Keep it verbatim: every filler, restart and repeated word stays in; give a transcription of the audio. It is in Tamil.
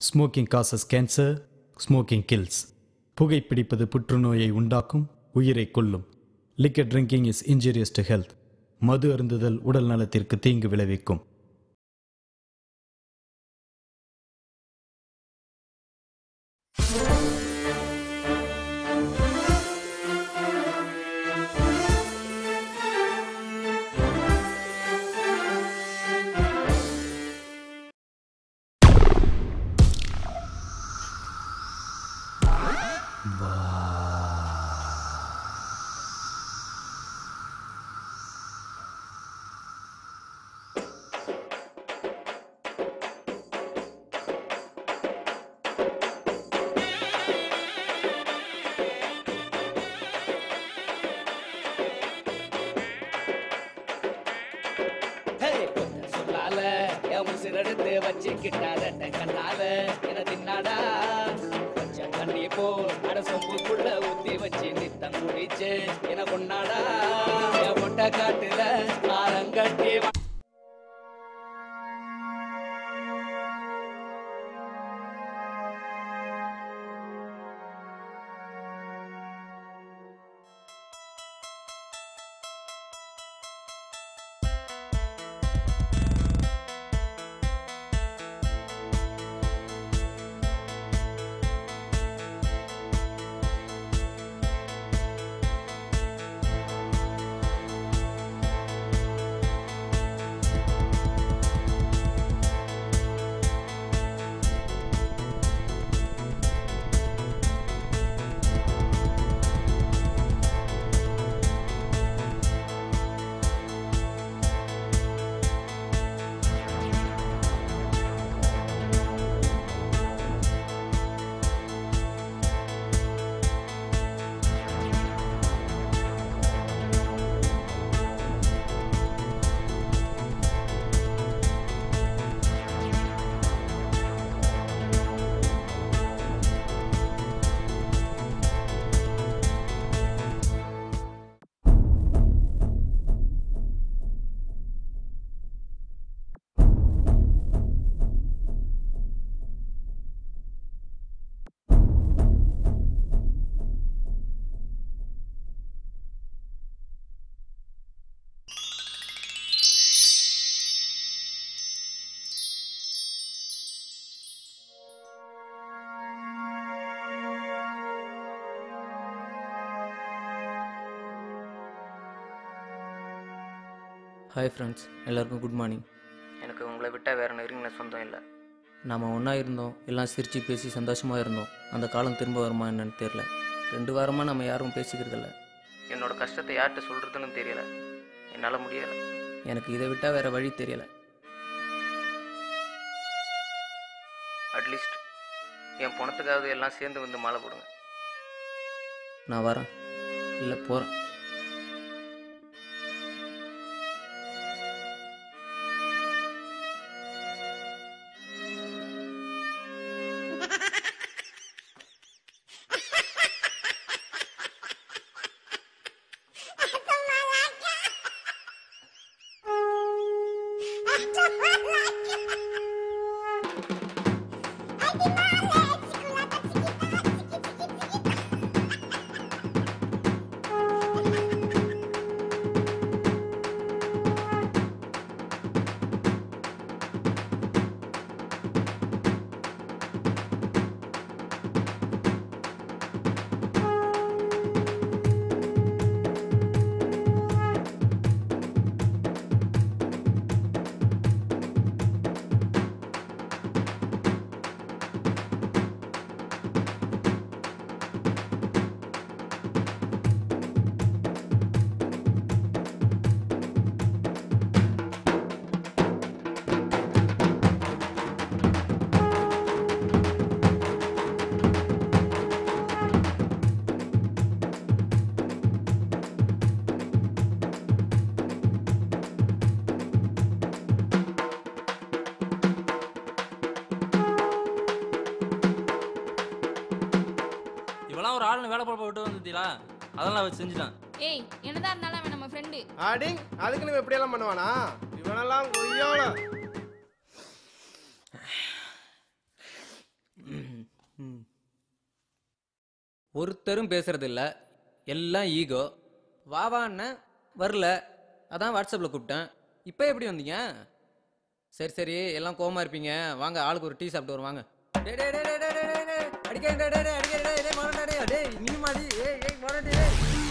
Smoking causes cancer, smoking kills. புகைப்பிடிப்பது புற்றுநோயை உண்டாக்கும், உயிரை கொல்லும். Liquor drinking is injurious to health. மது அருந்துதல் உடல் நலத்திற்கு தீங்கு விளைவிக்கும். ஹாய் ஃப்ரெண்ட்ஸ், எல்லாருக்கும் குட் மார்னிங். எனக்கு உங்களை விட்டால் வேறு நெருங்கின சொந்தம் இல்லை. நாம் ஒன்றா இருந்தோம், எல்லாம் சிரித்து பேசி சந்தோஷமாக இருந்தோம். அந்த காலம் திரும்ப வருமா என்னன்னு தெரியல. ரெண்டு வாரமாக நம்ம யாரும் பேசிக்கிறதில்ல. என்னோடய கஷ்டத்தை யார்கிட்ட சொல்கிறதுன்னு தெரியலை. என்னால் முடியலை. எனக்கு இதை விட்டால் வேறு வழி தெரியலை. அட்லீஸ்ட் என் பணத்துக்காவது எல்லாம் சேர்ந்து வந்து மாலை போடுங்க. நான் வரேன், இல்லை போகிறேன். இவெல்லாம் ஒரு ஆளுன்னு வேலை போட்டு விட்டு வந்துட்டீங்களா? அதெல்லாம் வச்சு செஞ்சுட்டான். ஏய், என்னதான் இருந்தாலும் அவன் நம்ம ஃப்ரெண்டு. ஆடிங் அதுக்கு நீ எப்படி எல்லாம் பண்ணுவானா? இவனெல்லாம் கொய்யோல ம் ஒருத்தரும் பேசுறது இல்லை, எல்லாம் ஈகோ. வா வா அண்ணன் வரல, அதான் வாட்ஸ்அப்பில் கூப்பிட்டேன். இப்போ எப்படி வந்தீங்க? சரி சரி, எல்லாம் கோவமா இருப்பீங்க, வாங்க ஆளுக்கு ஒரு டீ சாப்பிட்டு வருவாங்க. டே டே டே டே டே டே டே அடிக்க டே டே டே அடிக்க டே டே மாறடா டே டே நீ மாடி ஏய் ஏய் மாறடா டே.